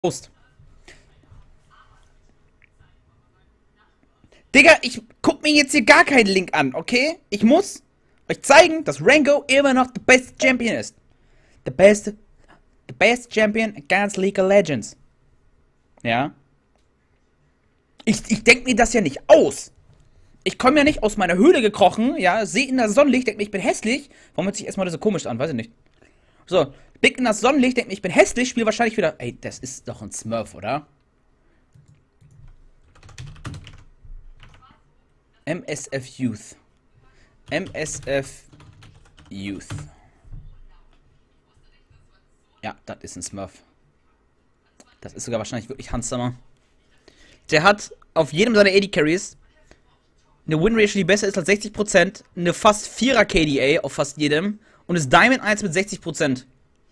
Prost. Digga, ich guck mir jetzt hier gar keinen Link an, okay? Ich muss euch zeigen, dass Rengo immer noch the best Champion ist. The best Champion against League of Legends. Ja? Ich denk mir das ja nicht aus. Ich komme ja nicht aus meiner Höhle gekrochen, ja, sehe in das Sonnenlicht, denk mir, ich bin hässlich. Warum hört sich erstmal so komisch an? Weiß ich nicht. So, blick in das Sonnenlicht, denk mir, ich bin hässlich, spiele wahrscheinlich wieder. Ey, das ist doch ein Smurf, oder? MSF Youth. MSF Youth. Ja, das ist ein Smurf. Das ist sogar wahrscheinlich wirklich Hans Sommer. Der hat auf jedem seiner AD Carries eine Win-Ratio, die besser ist als 60%, eine fast 4er KDA auf fast jedem und ist Diamond 1 mit 60%.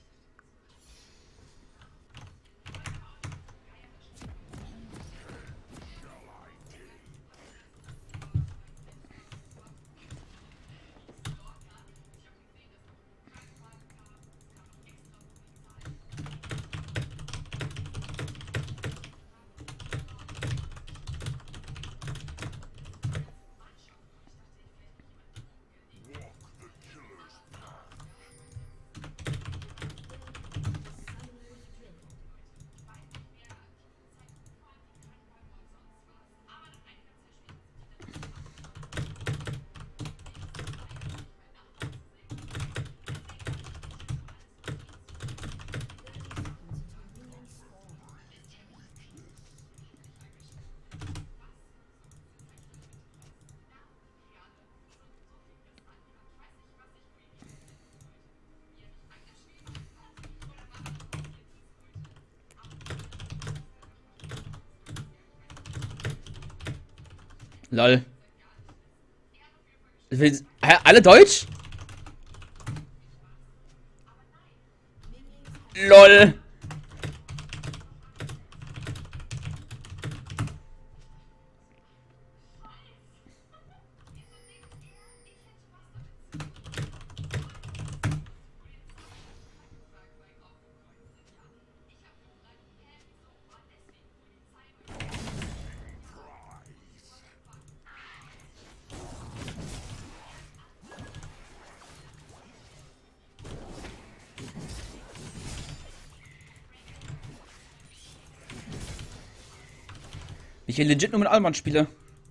Lol. Hä, alle Deutsch? Lol. Ich hier legit nur mit Allmann spiele.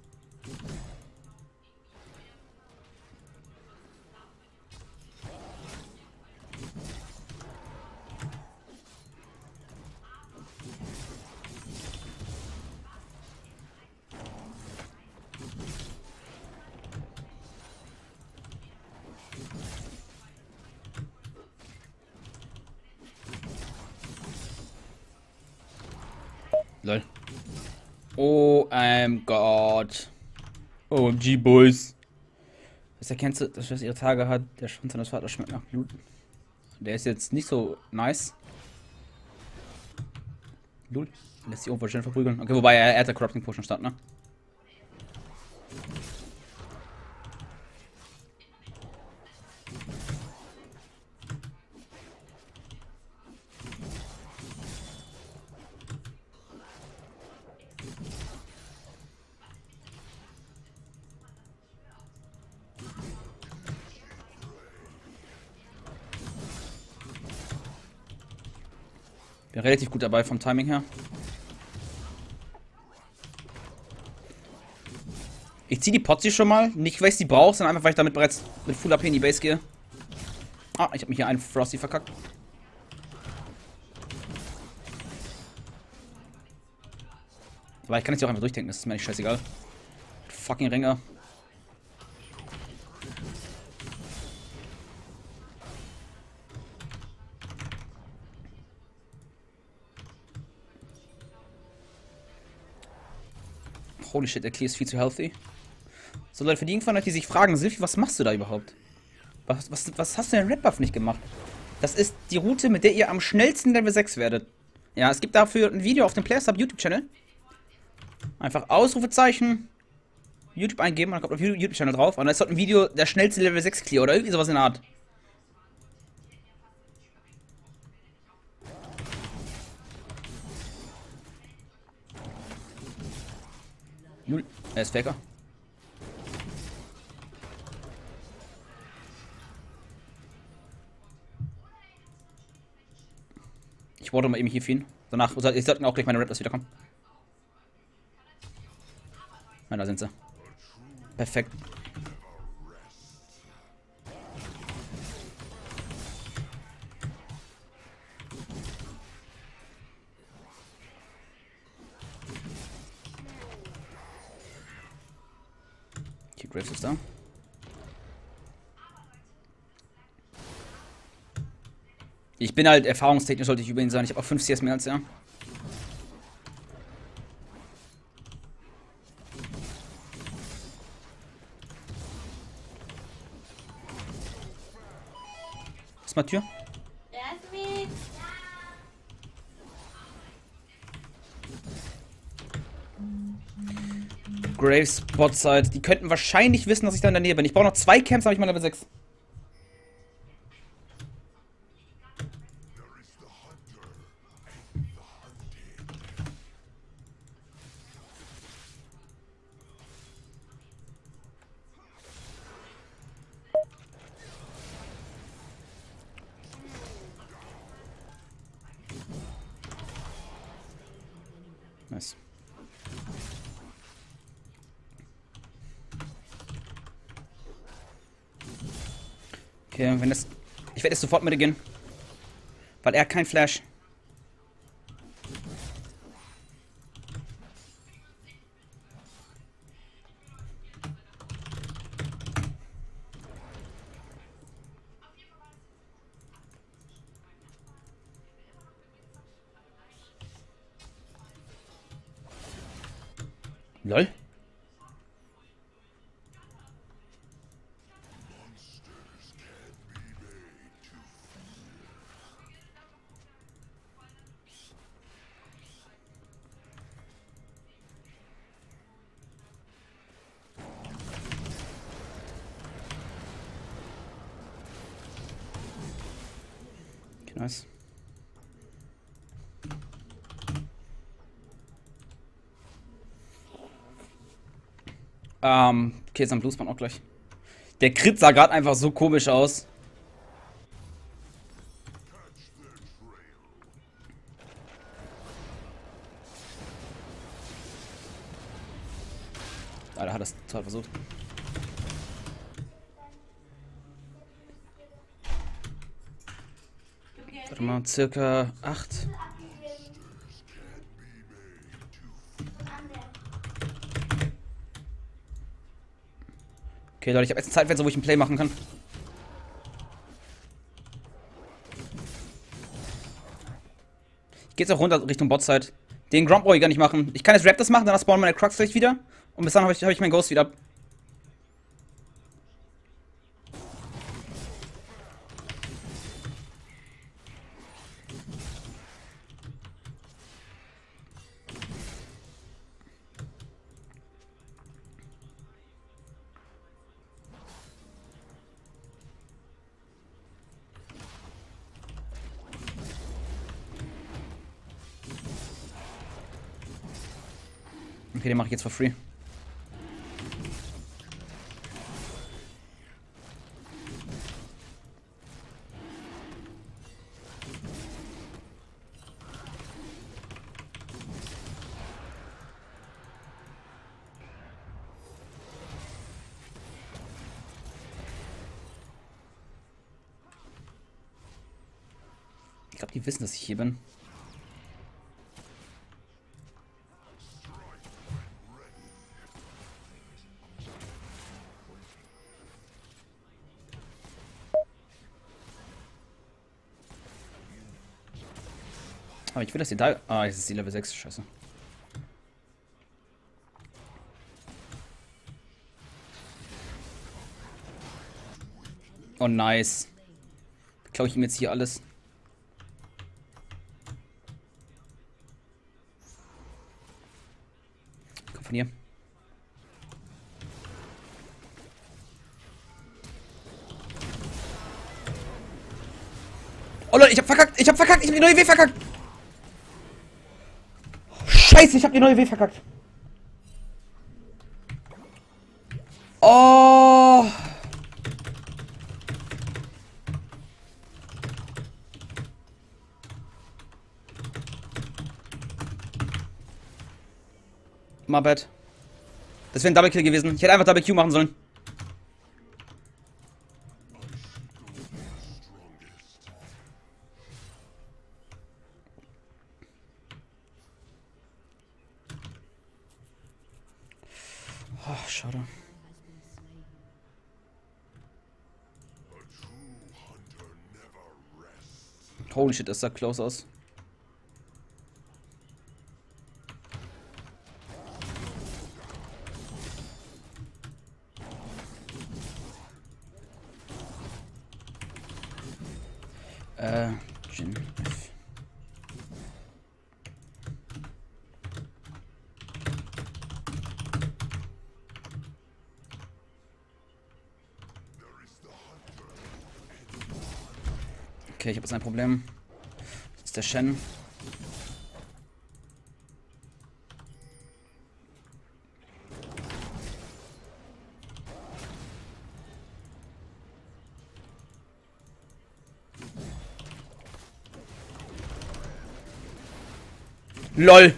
Lol. Gott. OMG, Boys. Das erkennst du, dass das ihre Tage hat. Der Schwanz seines Vaters schmeckt nach Blut. Der ist jetzt nicht so nice. Lul. Lässt sich irgendwo schön verprügeln. Okay, wobei er hat der Corrupting Potion statt, ne? Bin relativ gut dabei vom Timing her. Ich ziehe die Potzi schon mal. Nicht, weil ich sie brauche, sondern einfach, weil ich damit bereits mit Full AP in die Base gehe. Ah, ich habe mich hier einen Frosty verkackt. Aber ich kann jetzt auch einfach durchdenken, das ist mir nicht scheißegal. Fucking Ringer. Holy shit, der Klee ist viel zu healthy. So Leute, für die von euch, die sich fragen, Silphi, was machst du da überhaupt? Was hast du denn Red Buff nicht gemacht? Das ist die Route, mit der ihr am schnellsten Level 6 werdet. Ja, es gibt dafür ein Video auf dem PlayerSub YouTube-Channel. Einfach Ausrufezeichen, YouTube eingeben, und dann kommt auf YouTube-Channel drauf. Und dann ist dort ein Video, der schnellste Level 6 Clear oder irgendwie sowas in der Art. Null. Er ist Faker. Ich warte mal eben hier für ihn. Danach, ich sollten auch gleich meine Raptors wiederkommen. Na, da sind sie. Perfekt. Die Graves ist da. Ich bin halt erfahrungstechnisch, sollte ich über ihn sein. Ich habe auch 5 CS mehr als er. Was ist mal Tür? Graves Botside. Die könnten wahrscheinlich wissen, dass ich da in der Nähe bin. Ich brauche noch 2 Camps, dann habe ich mal Level 6. Nice. Okay, wenn das... Ich werde jetzt sofort mit gehen. Weil er hat kein Flash. Lol. Okay, nice. Okay, jetzt am Bluesman auch gleich. Der Crit sah gerade einfach so komisch aus. Alter, hat das total versucht. Warte mal, circa 8. Okay, Leute, ich habe jetzt ein Zeitfenster, wo ich ein Play machen kann. Ich gehe jetzt auch runter Richtung Botside. Den Gromp brauche ich gar nicht machen. Ich kann jetzt Raptors machen, danach spawnen meine Crux gleich wieder. Und bis dann habe ich meinen Ghost wieder. Okay, den mache ich jetzt for free. Ich glaube, die wissen, dass ich hier bin. Aber ich will, dass die da... Ah, jetzt ist die Level 6. Scheiße. Oh, nice. Klaue ich ihm jetzt hier alles. Komm von hier. Oh Leute, ich hab verkackt! Ich hab die neue W verkackt! Scheiße, ich hab die neue W verkackt! Oh! My bad. Das wäre ein Double Kill gewesen. Ich hätte einfach Double Q machen sollen. Oh, schade. Holy shit, das sah close aus. Jin F. Okay, ich habe jetzt ein Problem. Das ist der Shen. LOL!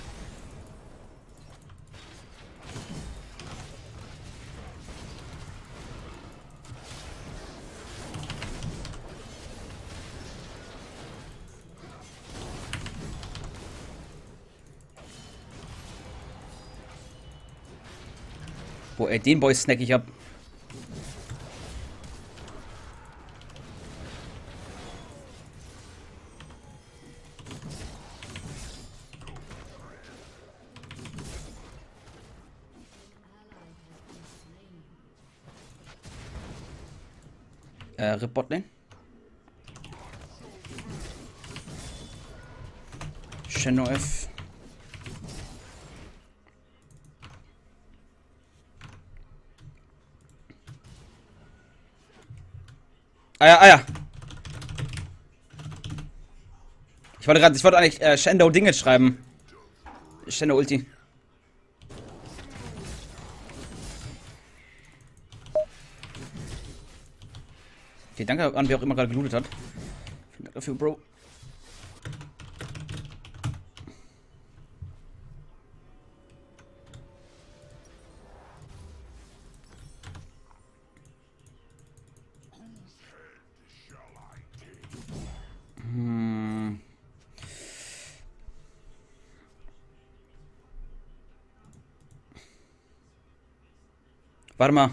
Boah, ey, den Boy snack ich ab. Rip Botlane. Shenno F. Ah ja. Ich wollte eigentlich Shendo Dinge schreiben. Shendo Ulti. Okay, danke an wer auch immer gerade gelootet hat. Vielen Dank dafür, Bro. Warte mal.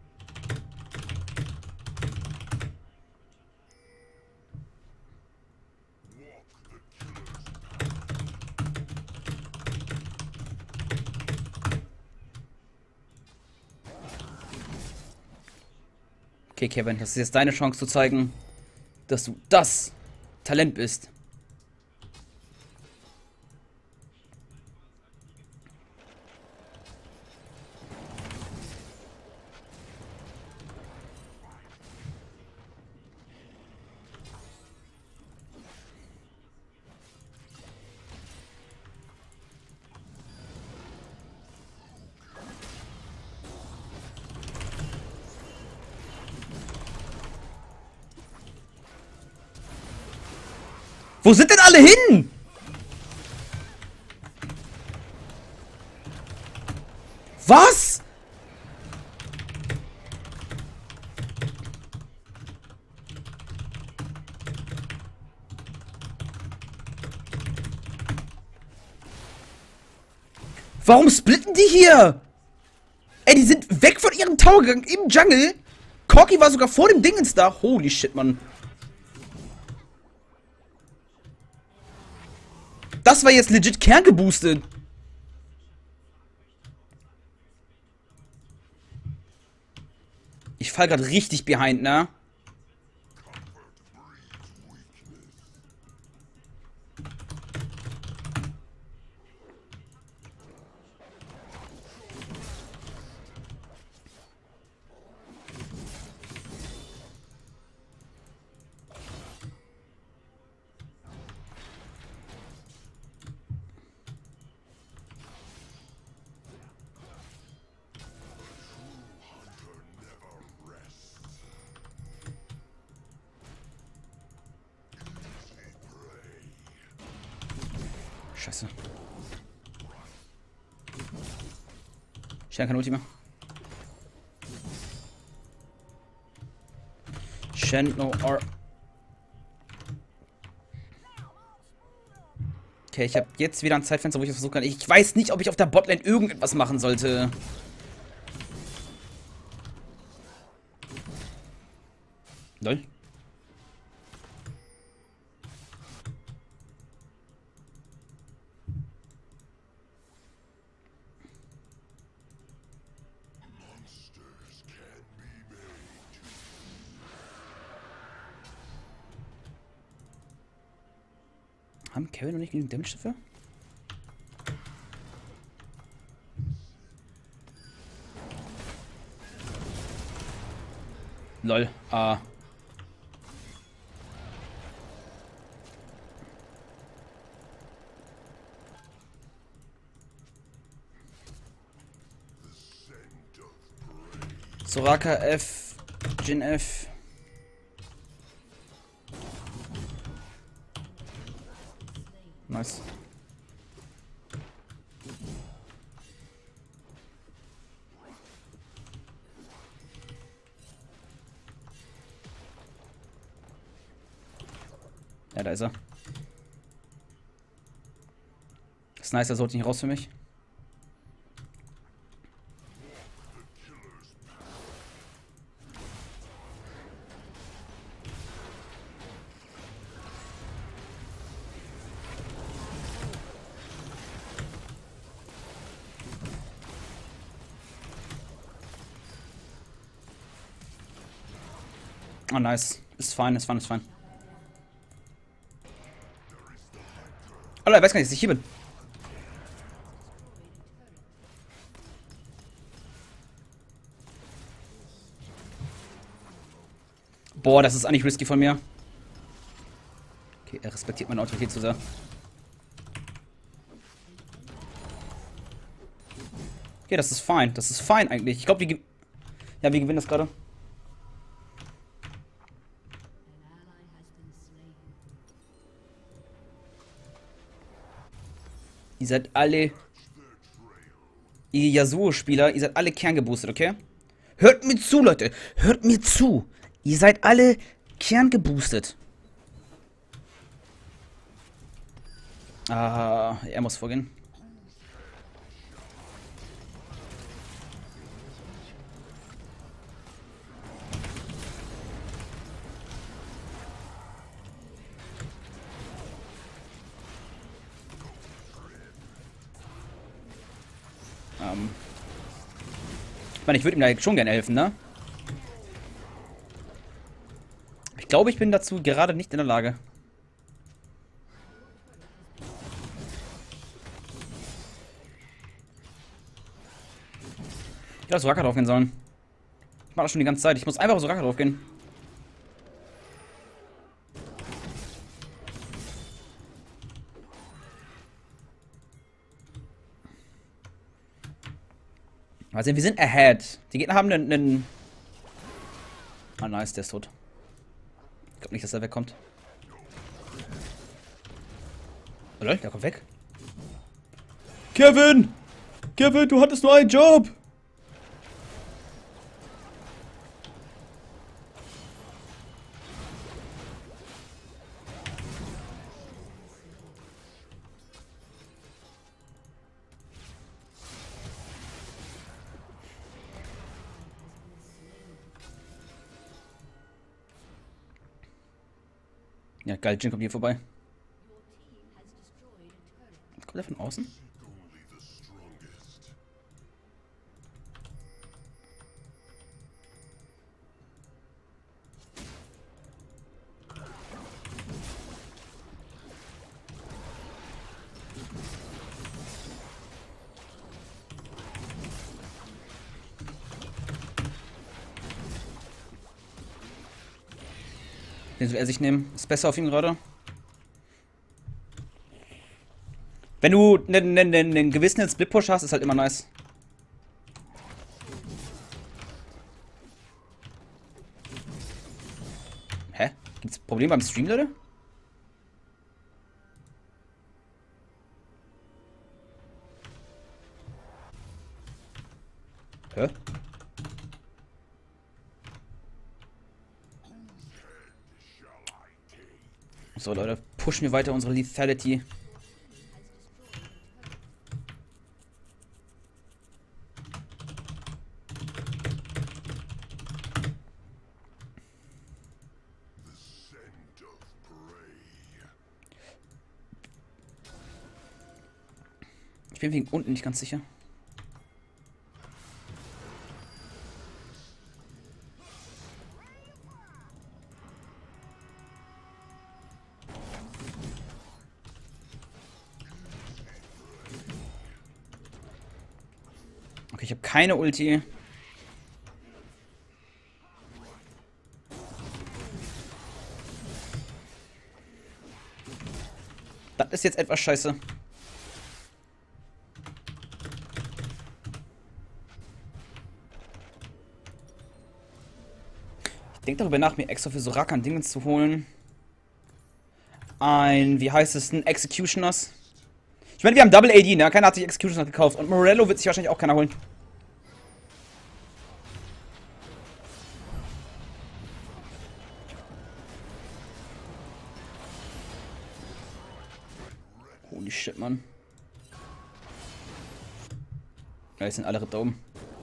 Okay, Kevin, das ist jetzt deine Chance zu zeigen, dass du das Talent bist. Wo sind denn alle hin? Was? Warum splitten die hier? Ey, die sind weg von ihrem Tower gegangen im Jungle. Corki war sogar vor dem Dingens da. Holy shit, Mann. Das war jetzt legit kerngeboostet. Ich fall gerade richtig behind, ne? Scheiße. Shen kann Ulti mehr. Shen, no R. Okay, ich habe jetzt wieder ein Zeitfenster, wo ich das versuchen kann. Ich weiß nicht, ob ich auf der Botlane irgendetwas machen sollte. Lol. Haben Kevin noch nicht genügend Damage dafür? Lol. Ah. Soraka F. Jhin F. Nice. Ja, da ist er. Das ist nice, er sollte nicht raus für mich. Oh, nice. Ist fein, ist fein, ist fein. Alter, er weiß gar nicht, dass ich hier bin. Boah, das ist eigentlich risky von mir. Okay, er respektiert meine Autorität zu sehr. Okay, das ist fein. Das ist fein eigentlich. Ich glaube, wir gewinnen das gerade. Ihr seid alle... Ihr Yasuo-Spieler, ihr seid alle kerngeboostet, okay? Hört mir zu, Leute! Hört mir zu! Ihr seid alle kerngeboostet. Ah, er muss vorgehen. Ich meine, ich würde ihm da schon gerne helfen, ne? Ich glaube, ich bin dazu gerade nicht in der Lage. Ich hätte Soraka drauf gehen sollen. Ich mache das schon die ganze Zeit. Ich muss einfach auf Soraka drauf gehen. Also, wir sind ahead. Die Gegner haben einen... Ah, nice, der ist tot. Ich glaube nicht, dass er wegkommt. Oh, Leute, der kommt weg. Kevin! Kevin, du hattest nur einen Job! Ja, geil, Jhin kommt hier vorbei. Kommt er von außen? Den soll er sich nehmen. Ist besser auf ihn gerade. Wenn du einen gewissen Split-Push hast, ist halt immer nice. Hä? Gibt's Probleme beim Stream, Leute? Hä? So, Leute, pushen wir weiter unsere Lethality. Ich bin wegen unten nicht ganz sicher. Okay, ich habe keine Ulti. Das ist jetzt etwas scheiße. Ich denke darüber nach, mir extra für so Rakan Dinge zu holen. Wie heißt es, ein Executioners. Ich meine, wir haben Double AD, ne? Keiner hat sich Executioners gekauft. Und Morello wird sich wahrscheinlich auch keiner holen. Holy shit, Mann. Ja, jetzt sind alle da oben.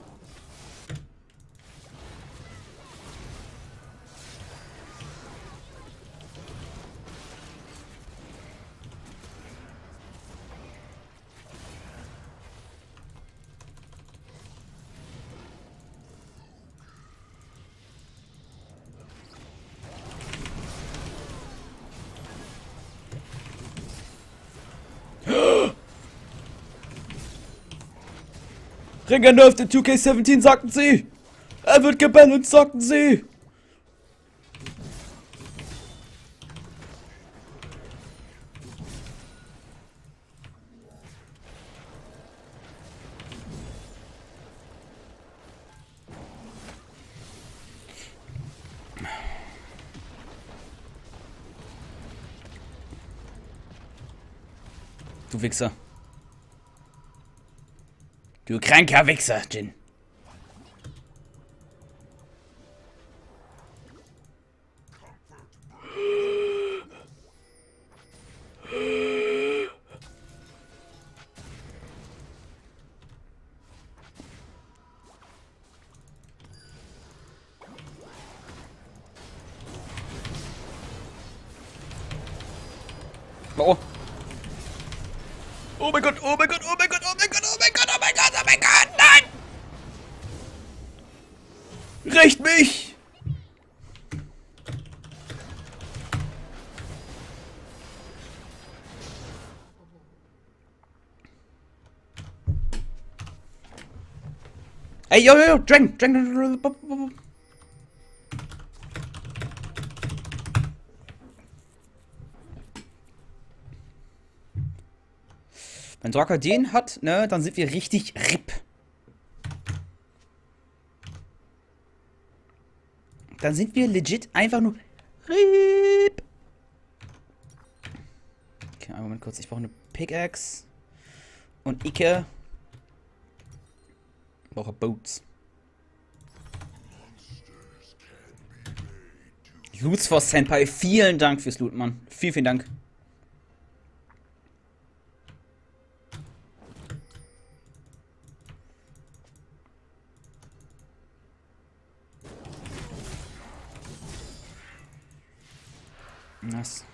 Ringer nervt in 2K17, sagten sie! Er wird gebalanced, sagten sie! Du Wichser. Du kranker Wichser, Jin. Oh. Oh mein Gott, oh mein Gott, oh mein Gott, oh mein Gott, oh mein Gott, oh mein Gott, oh mein Gott, nein! Rächt mich! Ey, yo, yo, yo, Dragon. Wenn Drakar den hat, ne, dann sind wir richtig RIP. Dann sind wir legit einfach nur RIP. Okay, einen Moment kurz. Ich brauche eine Pickaxe. Und Ike. Ich brauche Boots. Loots for Senpai. Vielen Dank fürs Loot, Mann. Vielen, vielen Dank. Nice.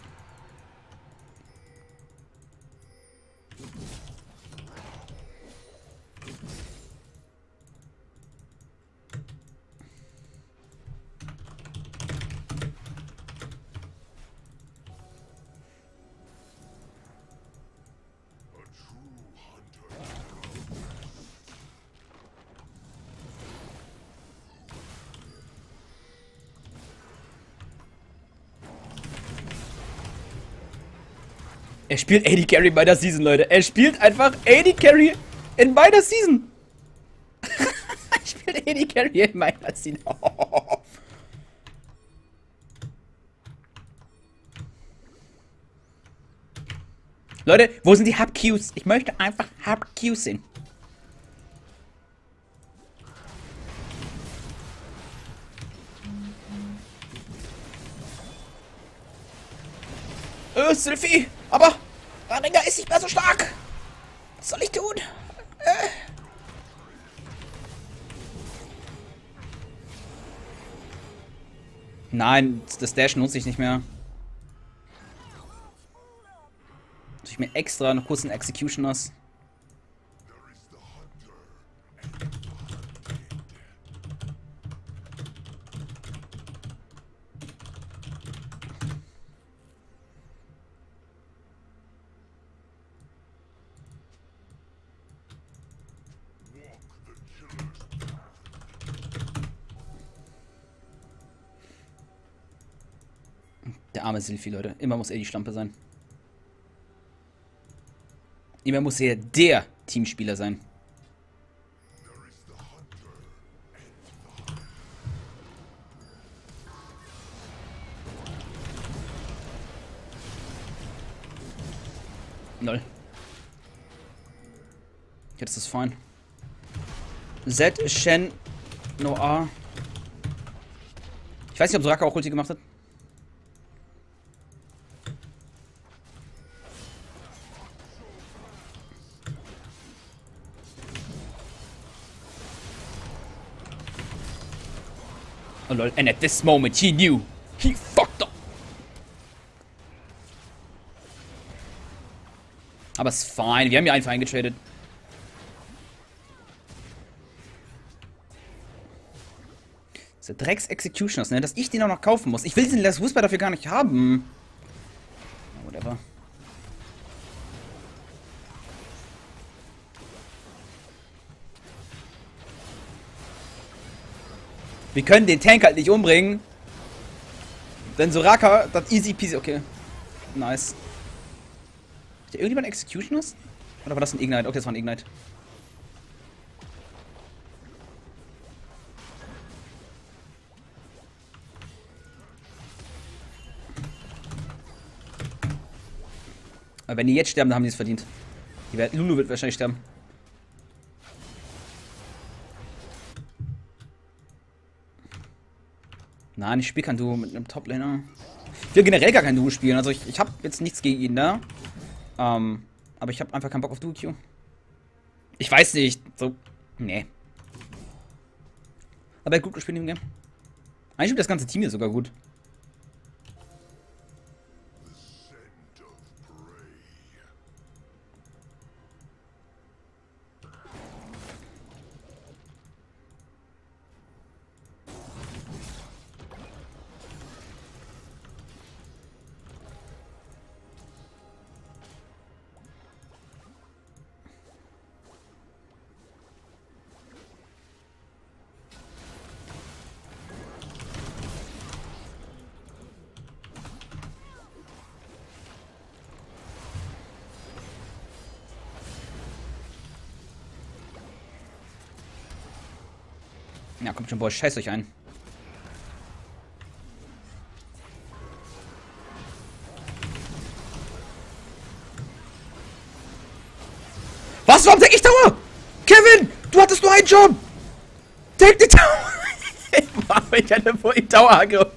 Er spielt AD Carry in meiner Season, Leute. Er spielt einfach AD Carry in meiner Season. Er spielt AD Carry in meiner Season. Oh. Leute, wo sind die Hub-Qs? Ich möchte einfach Hub-Qs sehen. Sylphie, aber mein Ringer ist nicht mehr so stark. Was soll ich tun? Nein, das Dash nutze ich nicht mehr. Muss ich mir extra noch kurz einen Executioners. Der arme Sylphie, Leute. Immer muss er die Schlampe sein. Immer muss er der Teamspieler sein. Lol. Jetzt ist es fein. Z, Shen, Noah. Ich weiß nicht, ob Soraka auch Ulti gemacht hat. Oh lol, and at this moment he knew. He fucked up. Aber es ist fein, wir haben ja einfach eingetradet. Diese Drecks-Executioners, ne? Dass ich den auch noch kaufen muss. Ich will diesen Last Whisper dafür gar nicht haben. Whatever. Wir können den Tank halt nicht umbringen. Denn Soraka, das easy peasy. Okay. Nice. Hat der irgendjemand Executioners? Oder war das ein Ignite? Okay, das war ein Ignite. Aber wenn die jetzt sterben, dann haben die es verdient. Lulu wird wahrscheinlich sterben. Nein, ich spiele kein Duo mit einem Top-Laner. Ich will generell gar kein Duo spielen. Also ich habe jetzt nichts gegen ihn da. Aber ich habe einfach keinen Bock auf Duo-Q. Ich weiß nicht. So. Nee. Aber er hat gut gespielt im Game. Eigentlich spielt das ganze Team hier sogar gut. Ja, kommt schon, Boy, scheiß euch ein. Was? Warum take ich Tower? Kevin, du hattest nur einen Job. Take the Tower. Ich hatte vorhin Tower angegriffen.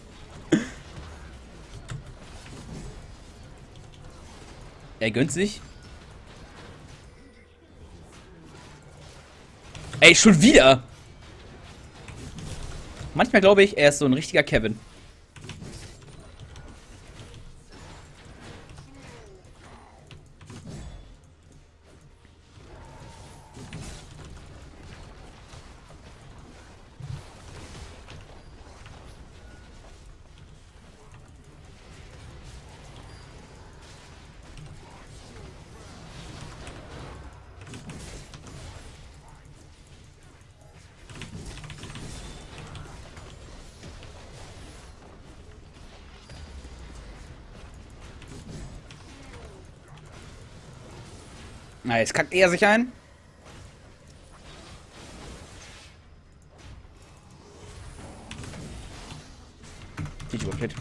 Er gönnt sich. Ey, schon wieder. Manchmal glaube ich, er ist so ein richtiger Kevin. Na, jetzt kackt er sich ein. Die überplätt.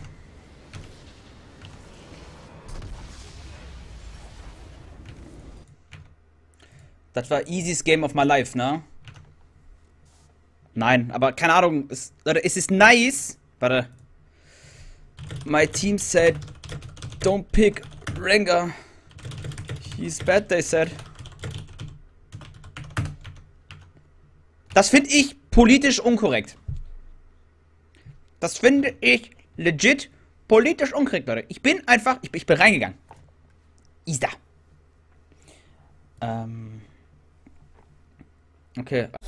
Das war easiest game of my life, ne? Nein, aber keine Ahnung. Leute, es ist nice. Warte. My team said Don't pick Rengar. He's bad, they said. Das finde ich politisch unkorrekt. Das finde ich legit politisch unkorrekt, Leute. Ich bin einfach, ich bin reingegangen. Ist da. Okay.